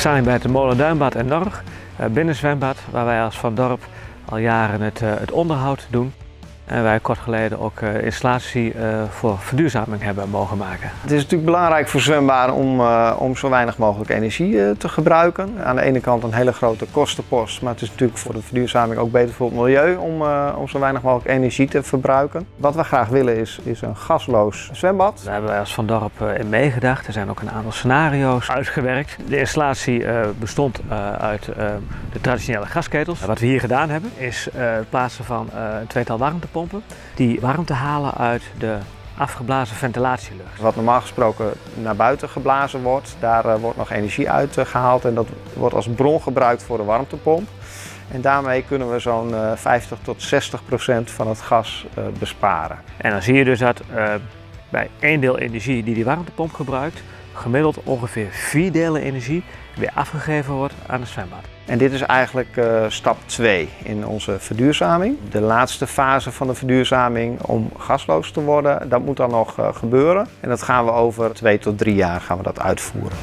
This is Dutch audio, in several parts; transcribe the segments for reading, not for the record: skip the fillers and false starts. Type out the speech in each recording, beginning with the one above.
sta hier bij het Molenduinbad en Norg, binnenzwembad, waar wij als Van Dorp al jaren het onderhoud doen. En wij kort geleden ook installatie voor verduurzaming hebben mogen maken. Het is natuurlijk belangrijk voor zwembaden om zo weinig mogelijk energie te gebruiken. Aan de ene kant een hele grote kostenpost, maar het is natuurlijk voor de verduurzaming ook beter voor het milieu om zo weinig mogelijk energie te verbruiken. Wat we graag willen is een gasloos zwembad. Daar hebben wij als Van Dorp in meegedacht. Er zijn ook een aantal scenario's uitgewerkt. De installatie bestond uit de traditionele gasketels. Wat we hier gedaan hebben is het plaatsen van een tweetal warmtepompen die warmte halen uit de afgeblazen ventilatielucht. Wat normaal gesproken naar buiten geblazen wordt, daar wordt nog energie uit gehaald en dat wordt als bron gebruikt voor de warmtepomp. En daarmee kunnen we zo'n 50 tot 60% van het gas besparen. En dan zie je dus dat bij 1 deel energie die warmtepomp gebruikt, gemiddeld ongeveer 4 delen energie weer afgegeven wordt aan het zwembad. En dit is eigenlijk stap 2 in onze verduurzaming. De laatste fase van de verduurzaming om gasloos te worden, dat moet dan nog gebeuren. En dat gaan we over 2 tot 3 jaar gaan we dat uitvoeren.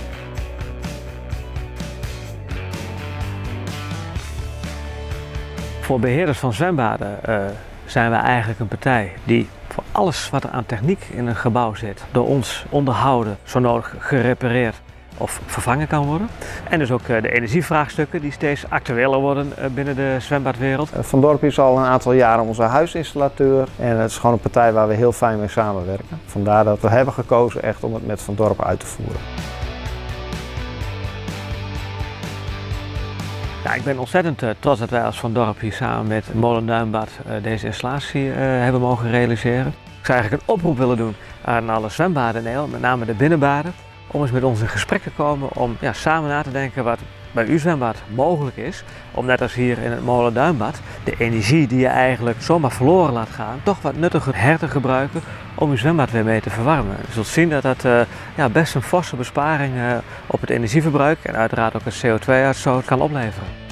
Voor beheerders van zwembaden zijn we eigenlijk een partij die voor alles wat er aan techniek in een gebouw zit, door ons onderhouden, zo nodig gerepareerd of vervangen kan worden. En dus ook de energievraagstukken die steeds actueler worden binnen de zwembadwereld. Van Dorp is al een aantal jaren onze huisinstallateur en het is gewoon een partij waar we heel fijn mee samenwerken. Vandaar dat we hebben gekozen echt om het met Van Dorp uit te voeren. Ja, ik ben ontzettend trots dat wij als Van Dorp hier samen met het Molenduinbad deze installatie hebben mogen realiseren. Ik zou eigenlijk een oproep willen doen aan alle zwembaden in Nederland, met name de binnenbaden, om eens met ons in gesprek te komen om samen na te denken wat bij uw zwembad mogelijk is. Om net als hier in het Molenduinbad de energie die je eigenlijk zomaar verloren laat gaan, toch wat nuttiger her te gebruiken om uw zwembad weer mee te verwarmen. Je zult zien dat dat best een forse besparing op het energieverbruik en uiteraard ook het CO2-uitstoot kan opleveren.